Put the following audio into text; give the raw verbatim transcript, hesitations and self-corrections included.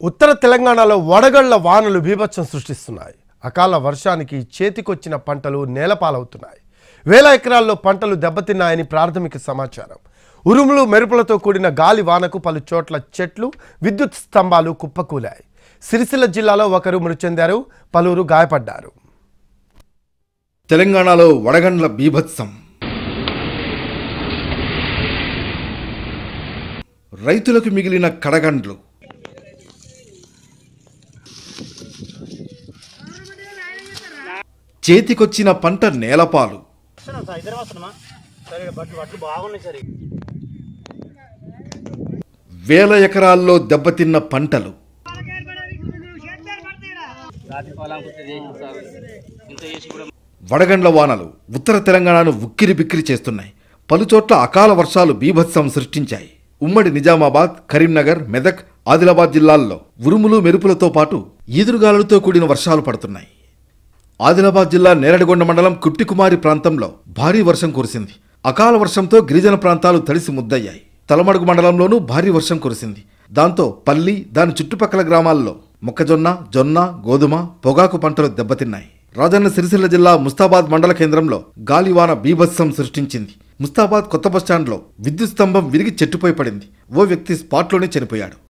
ఉత్తర తెలంగాణలో వడగళ్ల వానలు బీభత్సం సృష్టిస్తున్నాయి. అకాల వర్షానికి చేతికొచ్చిన పంటలు నేలపాలవుతున్నాయి. వేల ఎకరాల్లో పంటలు దెబ్బతిన్నాయని ప్రాథమిక సమాచారం. ఉరుములు మెరుపులతో కూడిన గాలి వానకు పలు చోట్ల చెట్లు, విద్యుత్ స్తంభాలు కుప్పకూలాయి. సిరిసిల్ల జిల్లాలో ఒకరు మృతి చెందారు, పలువురు గాయపడ్డారు. తెలంగాణలో వడగండ్ల బీభత్సం. రైతులకు మిగిలిన కడగండ్లు. చేతికొచ్చిన పంట నేలపాలు. వేల ఎకరాల్లో దెబ్బతిన్న పంటలు. వడగండ్ల వానలు ఉత్తర తెలంగాణను ఉక్కిరి బిక్కిరి చేస్తున్నాయి. పలుచోట్ల అకాల వర్షాలు బీభత్సం సృష్టించాయి. ఉమ్మడి నిజామాబాద్, కరీంనగర్, మెదక్, ఆదిలాబాద్ జిల్లాల్లో ఉరుములు మెరుపులతో పాటు ఈదురుగాలులతో కూడిన వర్షాలు పడుతున్నాయి. ఆదిలాబాద్ జిల్లా నేరడిగొండ మండలం కుట్టికుమారి ప్రాంతంలో భారీ వర్షం కురిసింది. అకాల వర్షంతో గిరిజన ప్రాంతాలు తడిసి ముద్దయ్యాయి. తలమడుగు మండలంలోనూ భారీ వర్షం కురిసింది. దాంతో పల్లి, దాని చుట్టుపక్కల గ్రామాల్లో మొక్కజొన్న, జొన్న, గోధుమ, పొగాకు పంటలు దెబ్బతిన్నాయి. రాజన్న సిరిసిల్ల జిల్లా ముస్తాబాద్ మండల కేంద్రంలో గాలివాన బీభత్సం సృష్టించింది. ముస్తాబాద్ కొత్త బస్టాండ్లో విద్యుత్ స్తంభం విరిగి చెట్టుపై పడింది. ఓ వ్యక్తి స్పాట్లోనే చనిపోయాడు.